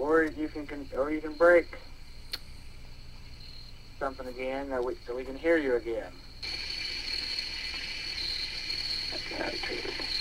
or you can break something again, so we can hear you again. That's the attitude.